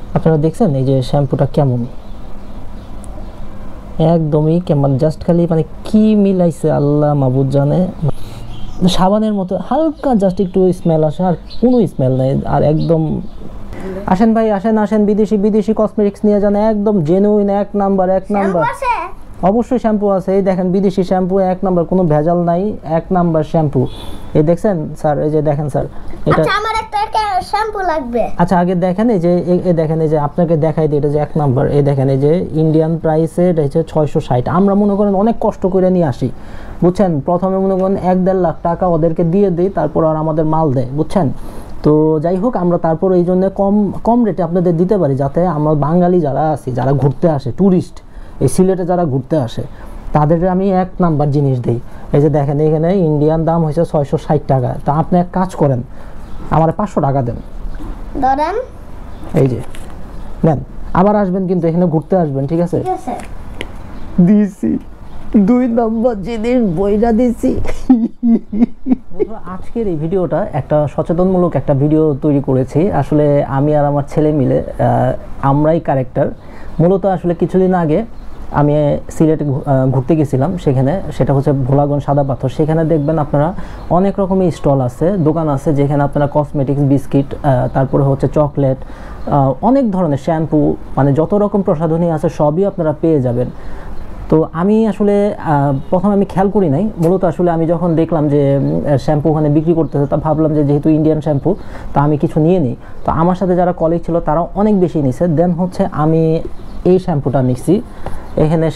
আপনারা দেখছেন এই যে শ্যাম্পুটা কেমন, একদমই কেমন, জাস্ট খালি মানে কি মিলাইছে আল্লাহ মাবুদ জানে। সাবানের মতো হালকা জাস্ট একটু স্মেল আসে, আর কোনো স্মেল নেই। আর একদম আসেন ভাই, আসেন আসেন, বিদেশি বিদেশি কসমেটিক্স নিয়ে যান, একদম জেনুইন, এক নাম্বার এক নাম্বার। অবশ্যই শ্যাম্পু আছে, এই দেখেন বিদেশি শ্যাম্পু এক নাম্বার, কোনো ভেজাল নাই, এক নাম্বার শ্যাম্পু। এই দেখছেন স্যার, এই যে দেখেন স্যার, এটা আমার একটা শ্যাম্পু লাগবে। আচ্ছা আগে দেখেন, এই যে এই দেখেন, এই যে আপনাকে দেখাই দিই, এটা যে এক নাম্বার। এই দেখেন, এই যে ইন্ডিয়ান প্রাইসে এটা হচ্ছে 660। আমরা মনে করেন অনেক কষ্ট করে নিয়ে আসি, বুঝছেন। প্রথমে মনে করেন 1-1.5 লাখ টাকা ওদেরকে দিয়ে দিই, তারপর আর আমাদের মাল দেয়, বুঝছেন। তো যাই হোক, আমরা তারপর এই জন্য কম রেটে আপনাদের দিতে পারি, যাতে আমরা বাঙালি যারা আছি, যারা ঘুরতে আসে, ট্যুরিস্ট এই সিলেটে যারা ঘুরতে আসে, তাদের আমি এক নাম্বার জিনিস দিই। এই যে দেখেন, এখানে ইন্ডিয়ান দাম হয়েছে 660 টাকা। তা আপনি এক কাজ করেন, আমার 500 টাকা দেন, ধরেন এই যে নেন। আবার আসবেন কিন্তু, এখানে ঘুরতে আসবেন, ঠিক আছে? দিছি 2 নম্বর জিনিস বইটা দিছি। আজকের এই ভিডিওটা একটা সচেতনমূলক একটা ভিডিও তৈরি করেছি। আসলে আমি আর আমার ছেলে মিলে আমরাই ক্যারেক্টার। মূলত আসলে কিছুদিন আগে আমি সিলেটে ঘুরতে গেছিলাম, সেটা হচ্ছে ভোলাগঞ্জ সাদা পাথর। সেখানে দেখবেন আপনারা অনেক রকমের স্টল আছে, দোকান আছে, যেখানে আপনারা কসমেটিক্স, বিস্কিট, তারপরে হচ্ছে চকলেট, অনেক ধরনের শ্যাম্পু, মানে যত রকম প্রসাধনী আছে সবই আপনারা পেয়ে যাবেন। তো আমি আসলে প্রথমে আমি খেয়াল করি নাই, মূলত আসলে আমি যখন দেখলাম যে শ্যাম্পু ওখানে বিক্রি করতেছে, তা ভাবলাম যে যেহেতু ইন্ডিয়ান শ্যাম্পু, তা আমি কিছু নিয়ে নিই। তো আমার সাথে যারা কলিগ ছিল তারা অনেক বেশি নিছে। দেন হচ্ছে আমি এই শ্যাম্পুটা নিচ্ছি, এখানে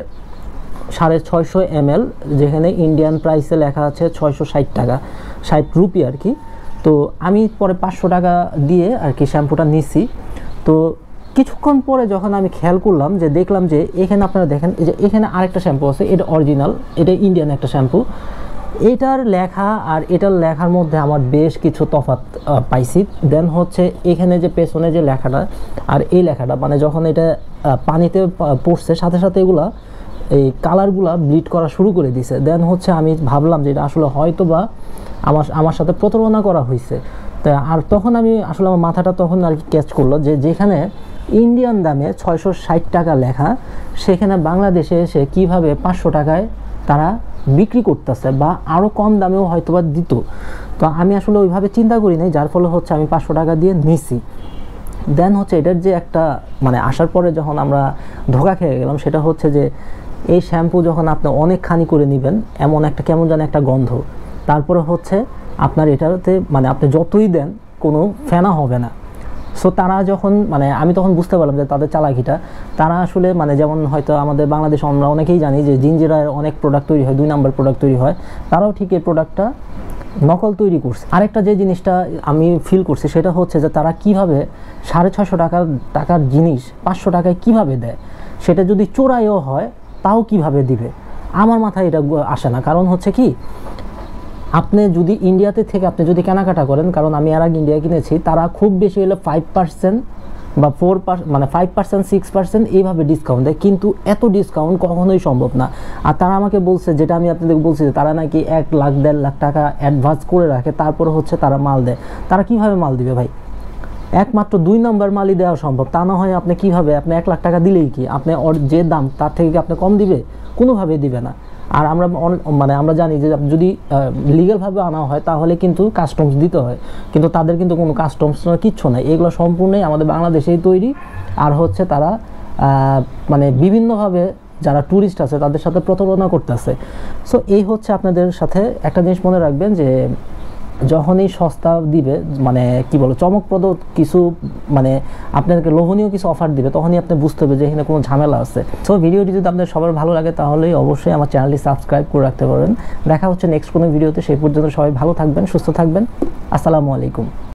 650 ml, যেখানে ইন্ডিয়ান প্রাইসে লেখা আছে 660 টাকা, 60 রুপি আর কি। তো আমি পরে 500 টাকা দিয়ে আর কি শ্যাম্পুটা নিচ্ছি। তো কিছুক্ষণ পরে যখন আমি খেয়াল করলাম, যে দেখলাম যে এখানে আপনারা দেখেন, এই যে এখানে আরেকটা শ্যাম্পু আছে, এটা অরিজিনাল, এটা ইন্ডিয়ান একটা শ্যাম্পু। এটার লেখা আর এটার লেখার মধ্যে আমার বেশ কিছু তফাৎ পাইছি। দেন হচ্ছে এখানে যে পেছনে যে লেখাটা আর এই লেখাটা, মানে যখন এটা পানিতে পড়ছে, সাথে সাথে এগুলা এই কালারগুলা ব্লিড করা শুরু করে দিছে। দেন হচ্ছে আমি ভাবলাম যে এটা আসলে হয়তো বা আমার সাথে প্রতারণা করা হয়েছে। আর তখন আমি আসলে আমার মাথাটা তখন আর কি ক্যাচ করলো, যে যেখানে ইন্ডিয়ান দামে 660 টাকা লেখা, সেখানে বাংলাদেশে এসে কিভাবে 500 টাকায় তারা বিক্রি করতেছে, বা আরও কম দামেও হয়তো বা দিত। তো আমি আসলে ওইভাবে চিন্তা করি নাই, যার ফলে হচ্ছে আমি 500 টাকা দিয়ে নিছি। দেন হচ্ছে এটার যে একটা মানে আসার পরে যখন আমরা ধোকা খেয়ে গেলাম, সেটা হচ্ছে যে এই শ্যাম্পু যখন আপনি অনেকখানি করে নেবেন, এমন একটা কেমন যেন একটা গন্ধ। তারপরে হচ্ছে আপনার এটাতে মানে আপনি যতই দেন কোনো ফেনা হবে না। সো তারা যখন মানে আমি তখন বুঝতে পারলাম যে তাদের চালাকিটা, তারা আসলে মানে যেমন হয়তো আমাদের বাংলাদেশে আমরা অনেকেই জানি যে জিঞ্জিরার অনেক প্রোডাক্ট তৈরি হয়, 2 নাম্বার প্রোডাক্ট তৈরি হয়, তারাও ঠিক এই প্রোডাক্টটা নকল তৈরি করছে। আরেকটা যে জিনিসটা আমি ফিল করছি, সেটা হচ্ছে যে তারা কিভাবে 650 টাকার জিনিস 500 টাকায় কিভাবে দেয়, সেটা যদি চোরাইও হয় তাও কিভাবে দিবে, আমার মাথায় এটা আসে না। কারণ হচ্ছে কি, আপনি যদি ইন্ডিয়াতে থেকে আপনি যদি কেনাকাটা করেন, কারণ আমি এর আগে ইন্ডিয়া কিনেছি, তারা খুব বেশি হলে 5% বা 4% মানে 5% 6% এইভাবে ডিসকাউন্ট দেয়, কিন্তু এত ডিসকাউন্ট কখনোই সম্ভব না। আর তারা আমাকে বলছে, যেটা আমি আপনাদের বলছি, যে তারা নাকি 1 লাখ 1.5 লাখ টাকা অ্যাডভান্স করে রাখে, তারপরে হচ্ছে তারা মাল দেয়। তারা কিভাবে মাল দিবে ভাই? একমাত্র 2 নম্বর মালই দেওয়া সম্ভব, তা না হয় আপনি কিভাবে, আপনি 1 লাখ টাকা দিলেই কি আপনি যে দাম তার থেকে কি আপনি কম দিবে? কোনোভাবেই দিবে না। আর আমরা জানি যে যদি লিগ্যালভাবে আনা হয় তাহলে কিন্তু কাস্টমস দিতে হয়, কিন্তু তাদের কিন্তু কোনো কাস্টমস কিচ্ছু নাই, এগুলো সম্পূর্ণই আমাদের বাংলাদেশেই তৈরি। আর হচ্ছে তারা মানে বিভিন্নভাবে যারা ট্যুরিস্ট আছে তাদের সাথে প্রতারণা করতেছে। সো এই হচ্ছে আপনাদের সাথে একটা জিনিস মনে রাখবেন, যে যখনই সস্তা দিবে, মানে কি বলো, চমকপ্রদ কিছু, মানে আপনাদেরকে লোভনীয় কিছু অফার দিবে, তখনই আপনি বুঝতে হবে যে এখানে কোনো ঝামেলা আছে। সো ভিডিওটি যদি আপনাদের সবার ভালো লাগে, তাহলে অবশ্যই আমার চ্যানেলটি সাবস্ক্রাইব করে রাখতে পারেন। দেখা হচ্ছে নেক্সট কোনো ভিডিওতে। সেই পর্যন্ত সবাই ভালো থাকবেন, সুস্থ থাকবেন। আসসালামু আলাইকুম।